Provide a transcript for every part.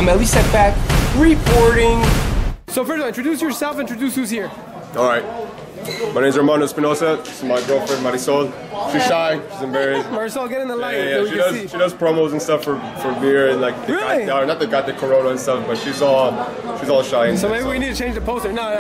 I'm Elie Seckbach, reporting. So first of all, introduce yourself, introduce who's here. All right. My name is Armando Espinosa. This is my girlfriend, Marisol. She's shy. She's embarrassed. Marisol, get in the light. Yeah, yeah. She does promos and stuff for beer and like the really? not the got the Corona and stuff, but she's all shy. So maybe we need to change the poster. No.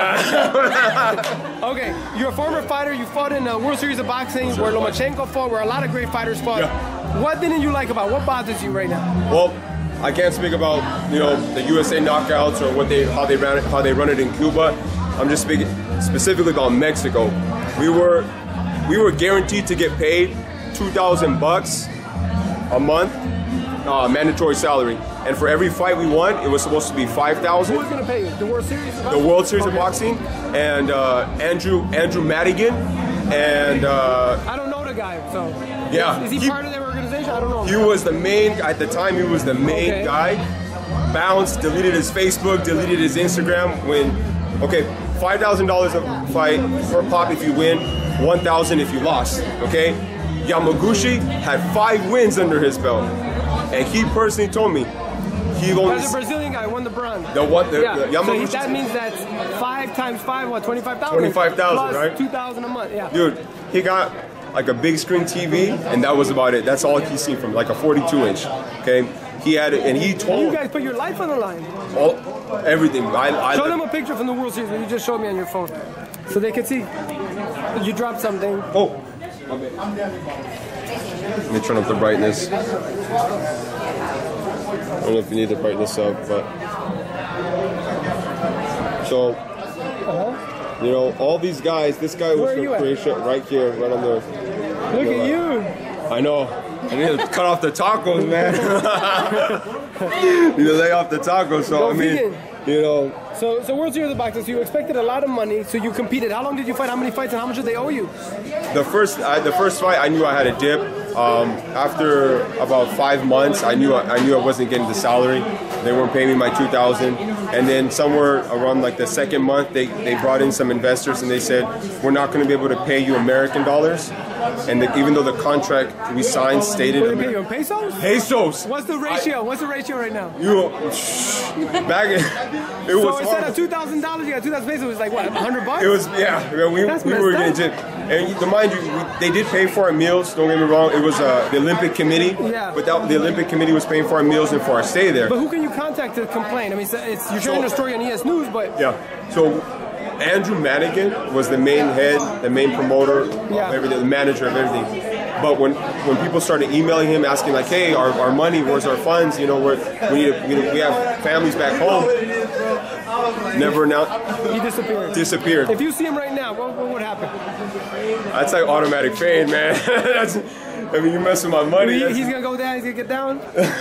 Okay, you're a former fighter. You fought in the World Series of Boxing, where Lomachenko fought, where a lot of great fighters fought. Yeah. What didn't you like about? What bothers you right now? Well, I can't speak about the USA knockouts or how they run it in Cuba. I'm just speaking specifically about Mexico. We were guaranteed to get paid $2,000 a month, mandatory salary, and for every fight we won, it was supposed to be $5,000. Who was going to pay you? The World Series? The World Series of Boxing, and Andrew Madigan, and I don't know the guy, so yeah, is he part of their organization? I don't know. He was the main at the time. He was the main guy. Bounced, deleted his Facebook, deleted his Instagram when. Okay, $5,000 a fight per pop if you win, $1,000 if you lost. Okay, Yamaguchi had 5 wins under his belt, and he personally told me he only. That's a Brazilian guy won the bronze. The Yamaguchi. So that means that's 5 times 5, what? 25,000. 25,000, right? $2,000 a month. Yeah. Dude, he got like a big screen TV, and that was about it. That's all he's seen from like a 42-inch. Okay. He had it, and he told. You guys put your life on the line. Everything. Show them a picture from the World Series that you just showed me on your phone, so they can see. You dropped something. Oh. Let me turn up the brightness. I don't know if you need the brightness up, but so all these guys. This guy was from Croatia, right here, right on the. Look at you. I know. I need to cut off the tacos, man. Need to lay off the tacos. So So World Series of Boxing. So you expected a lot of money. So you competed. How long did you fight? How many fights? And how much did they owe you? The first fight, I knew I had a dip. After about 5 months, I knew I wasn't getting the salary. They weren't paying me my $2,000. And then somewhere around like the second month, they brought in some investors and they said, we're not going to be able to pay you American dollars. And even though the contract we signed stated... What, they pay you in pesos? Pesos! What's the ratio? What's the ratio right now? Back in, it was instead of $2,000, you got 2,000 pesos. It was like, what, $100? It was, yeah. We were getting tipped. And mind you, they did pay for our meals, don't get me wrong. It was the Olympic Committee. Yeah. But the Olympic Committee was paying for our meals and for our stay there. But who can you contact to complain? I mean, you're sharing the story on EsNews, but... Yeah. So... Andrew Madigan was the main head, the main promoter, of everything, the manager of everything. But when people started emailing him, asking like, "Hey, our money, where's our funds? We have families back home." Never announced. He disappeared. If you see him right now, what would happen? That's like automatic fade, man. You mess with my money. He's gonna go down. He's gonna get down.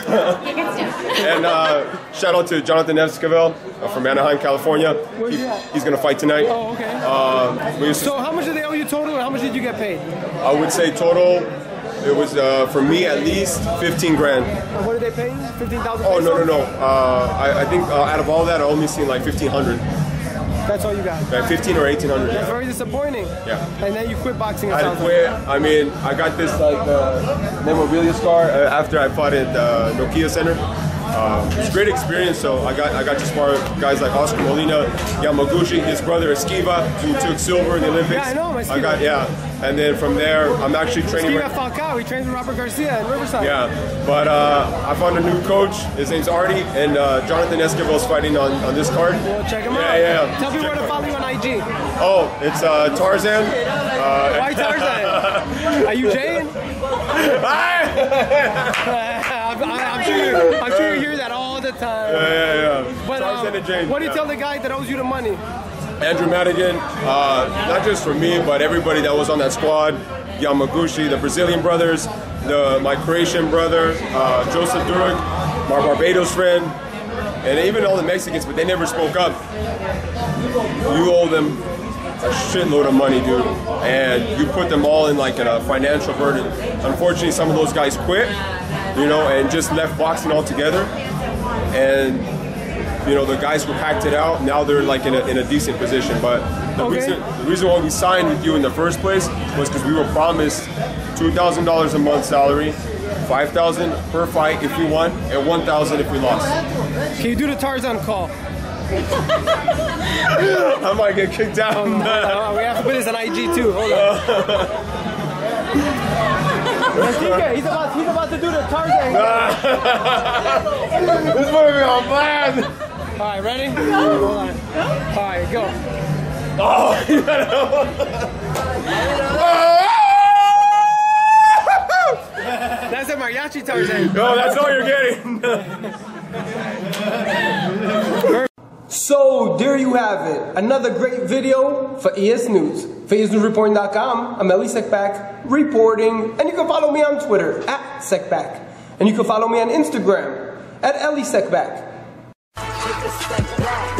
And shout out to Jonathan Esquivel from Anaheim, California. Where's he at? He's gonna fight tonight. Oh, okay. So how much did they owe you total, and how much did you get paid? I would say total. It was for me at least 15 grand. What did they pay? 15,000. Oh no. I think out of all that, I only seen like 1,500. That's all you got? 15 or 1,800. That's very disappointing. Yeah. And then you quit boxing. I quit. I mean, I got this like memorabilia scar after I fought at Nokia Center. It's a great experience. So I got to spar guys like Oscar Molina, Yamaguchi, his brother Zקבach, who took silver in the Olympics. Yeah, I know. And then from there, I'm actually training. Zקבach Falcao. He trains with Robert Garcia in Riverside. Yeah, but I found a new coach. His name's Artie, and Jonathan Esquivel is fighting on this card. Well, check him out. Yeah. Tell me where to follow you on IG. Oh, it's Tarzan. Why Tarzan? Are you Jayin? I'm sure you hear that all the time. Yeah. But what do you tell the guy that owes you the money? Andrew Madigan, not just for me, but everybody that was on that squad. Yamaguchi, the Brazilian brothers, my Croatian brother, Joseph Durek, my Barbados friend, and even all the Mexicans, but they never spoke up. You owe them a shitload of money, dude, and you put them all in like a financial burden. Unfortunately, some of those guys quit, and just left boxing altogether, and the guys who hacked it out, now they're like in a decent position. But the reason why we signed with you in the first place was because we were promised $2,000 a month salary, 5,000 per fight if we won, and 1,000 if we lost. Can you do the Tarzan call? I might get kicked out. Oh, no. We have to put this on IG too. Hold on. He's about to do the Tarzan. This putting me on blast. All right, ready? Hold on. All right, go. Oh, you gotta. That's a mariachi Tarzan. No, that's all you're getting. So there you have it. Another great video for ES News. For EsNewsReporting.com, I'm Elie Seckbach reporting, and you can follow me on Twitter @Seckbach, and you can follow me on Instagram @Elie Seckbach.